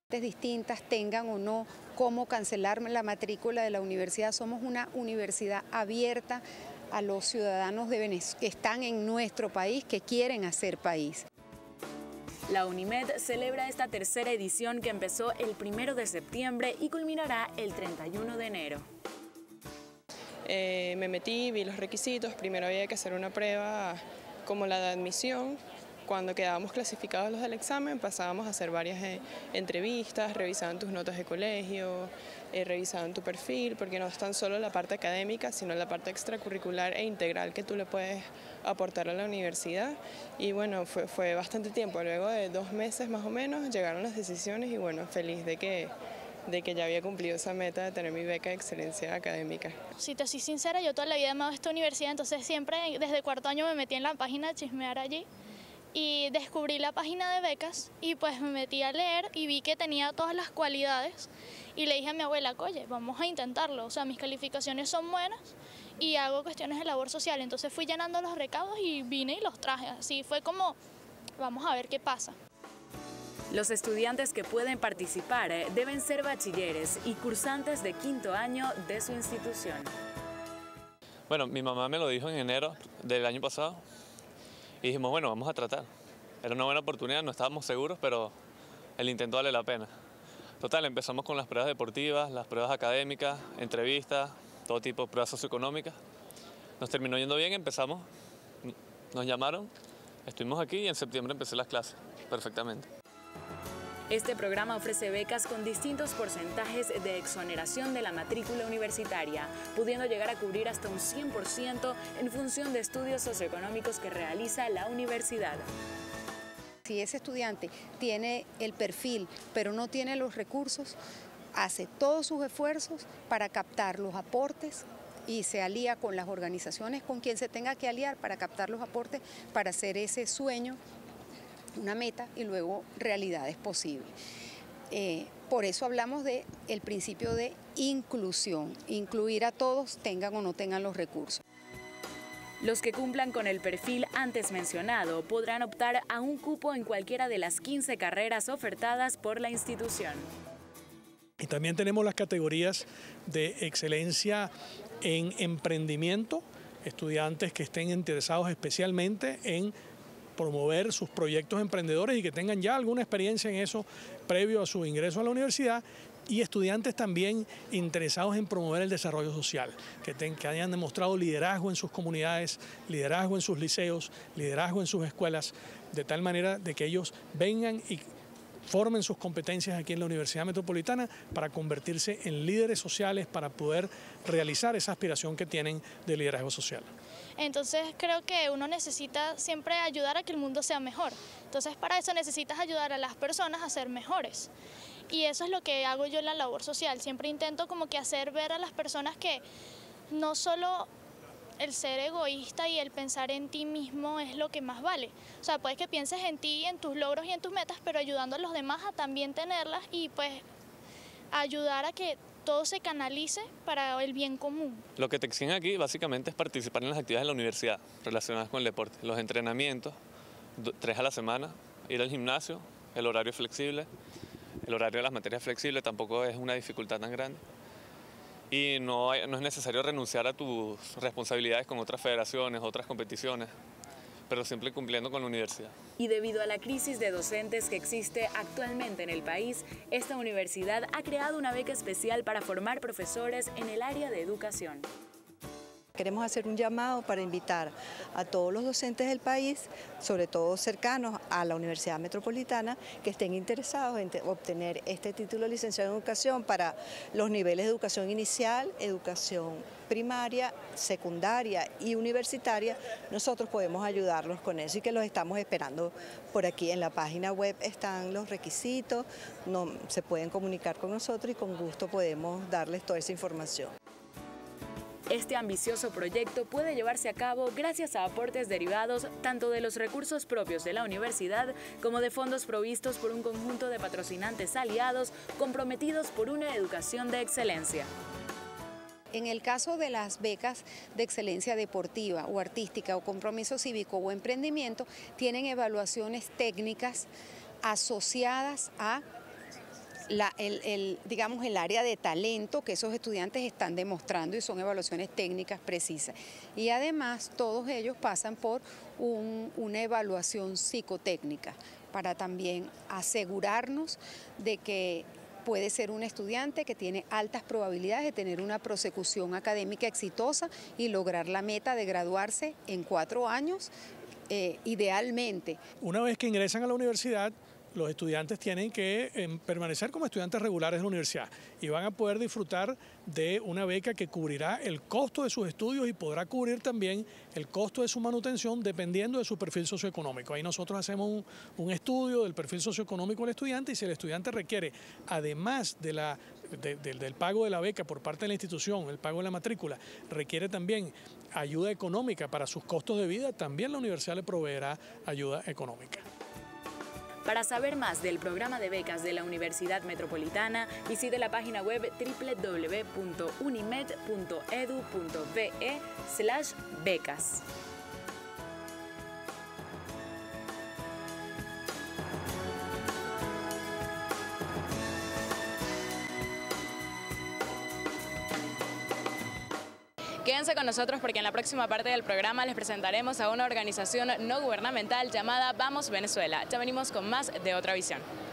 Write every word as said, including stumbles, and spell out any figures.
distintas, tengan o no cómo cancelar la matrícula de la universidad. Somos una universidad abierta a los ciudadanos de Venezuela que están en nuestro país, que quieren hacer país. La UNIMED celebra esta tercera edición que empezó el primero de septiembre y culminará el treinta y uno de enero. Eh, me metí, vi los requisitos. Primero había que hacer una prueba como la de admisión. Cuando quedábamos clasificados los del examen, pasábamos a hacer varias eh, entrevistas, revisaban tus notas de colegio, eh, revisaban tu perfil, porque no es tan solo la parte académica, sino la parte extracurricular e integral que tú le puedes aportar a la universidad. Y bueno, fue, fue bastante tiempo. Luego de dos meses más o menos llegaron las decisiones y bueno, feliz de que, de que ya había cumplido esa meta de tener mi beca de excelencia académica. Si te soy sincera, yo toda la vida he amado esta universidad, entonces siempre desde cuarto año me metí en la página a chismear allí. Y descubrí la página de becas y pues me metí a leer y vi que tenía todas las cualidades y le dije a mi abuela, oye, vamos a intentarlo, o sea, mis calificaciones son buenas y hago cuestiones de labor social, entonces fui llenando los recados y vine y los traje, así fue como, vamos a ver qué pasa. Los estudiantes que pueden participar deben ser bachilleres y cursantes de quinto año de su institución. Bueno, mi mamá me lo dijo en enero del año pasado. Y dijimos, bueno, vamos a tratar. Era una buena oportunidad, no estábamos seguros, pero el intento vale la pena. Total, empezamos con las pruebas deportivas, las pruebas académicas, entrevistas, todo tipo de pruebas socioeconómicas. Nos terminó yendo bien, empezamos, nos llamaron, estuvimos aquí y en septiembre empecé las clases, perfectamente. Este programa ofrece becas con distintos porcentajes de exoneración de la matrícula universitaria, pudiendo llegar a cubrir hasta un cien por ciento en función de estudios socioeconómicos que realiza la universidad. Si ese estudiante tiene el perfil, pero no tiene los recursos, hace todos sus esfuerzos para captar los aportes y se alía con las organizaciones con quien se tenga que aliar para captar los aportes para hacer ese sueño una meta y luego realidades posibles. Eh, por eso hablamos de el principio de inclusión, incluir a todos, tengan o no tengan los recursos. Los que cumplan con el perfil antes mencionado podrán optar a un cupo en cualquiera de las quince carreras ofertadas por la institución. Y también tenemos las categorías de excelencia en emprendimiento, estudiantes que estén interesados especialmente en promover sus proyectos emprendedores y que tengan ya alguna experiencia en eso previo a su ingreso a la universidad, y estudiantes también interesados en promover el desarrollo social, que, ten, que hayan demostrado liderazgo en sus comunidades, liderazgo en sus liceos, liderazgo en sus escuelas, de tal manera de que ellos vengan y formen sus competencias aquí en la Universidad Metropolitana para convertirse en líderes sociales, para poder realizar esa aspiración que tienen de liderazgo social. Entonces creo que uno necesita siempre ayudar a que el mundo sea mejor. Entonces para eso necesitas ayudar a las personas a ser mejores. Y eso es lo que hago yo en la labor social. Siempre intento como que hacer ver a las personas que no solo el ser egoísta y el pensar en ti mismo es lo que más vale. O sea, puedes que pienses en ti, en tus logros y en tus metas, pero ayudando a los demás a también tenerlas y pues ayudar a que todo se canalice para el bien común. Lo que te exigen aquí básicamente es participar en las actividades de la universidad relacionadas con el deporte. Los entrenamientos, tres a la semana, ir al gimnasio, el horario flexible, el horario de las materias flexible tampoco es una dificultad tan grande. Y no, hay, no es necesario renunciar a tus responsabilidades con otras federaciones, otras competiciones, pero siempre cumpliendo con la universidad. Y debido a la crisis de docentes que existe actualmente en el país, esta universidad ha creado una beca especial para formar profesores en el área de educación. Queremos hacer un llamado para invitar a todos los docentes del país, sobre todo cercanos a la Universidad Metropolitana, que estén interesados en obtener este título de licenciado en educación para los niveles de educación inicial, educación primaria, secundaria y universitaria. Nosotros podemos ayudarlos con eso y que los estamos esperando por aquí. En la página web están los requisitos, no, se pueden comunicar con nosotros y con gusto podemos darles toda esa información. Este ambicioso proyecto puede llevarse a cabo gracias a aportes derivados tanto de los recursos propios de la universidad como de fondos provistos por un conjunto de patrocinantes aliados comprometidos por una educación de excelencia. En el caso de las becas de excelencia deportiva o artística o compromiso cívico o emprendimiento, tienen evaluaciones técnicas asociadas a La, el, el, digamos, el área de talento que esos estudiantes están demostrando y son evaluaciones técnicas precisas. Y además todos ellos pasan por un, una evaluación psicotécnica para también asegurarnos de que puede ser un estudiante que tiene altas probabilidades de tener una prosecución académica exitosa y lograr la meta de graduarse en cuatro años, eh, idealmente. Una vez que ingresan a la universidad, los estudiantes tienen que eh, permanecer como estudiantes regulares de la universidad y van a poder disfrutar de una beca que cubrirá el costo de sus estudios y podrá cubrir también el costo de su manutención dependiendo de su perfil socioeconómico. Ahí nosotros hacemos un, un estudio del perfil socioeconómico del estudiante y si el estudiante requiere, además de la, de, de, del pago de la beca por parte de la institución, el pago de la matrícula, requiere también ayuda económica para sus costos de vida, también la universidad le proveerá ayuda económica. Para saber más del programa de becas de la Universidad Metropolitana, visite la página web w w w punto unimed punto edu punto be slash becas. Quédense con nosotros porque en la próxima parte del programa les presentaremos a una organización no gubernamental llamada Vamos Venezuela. Ya venimos con más de Otra Visión.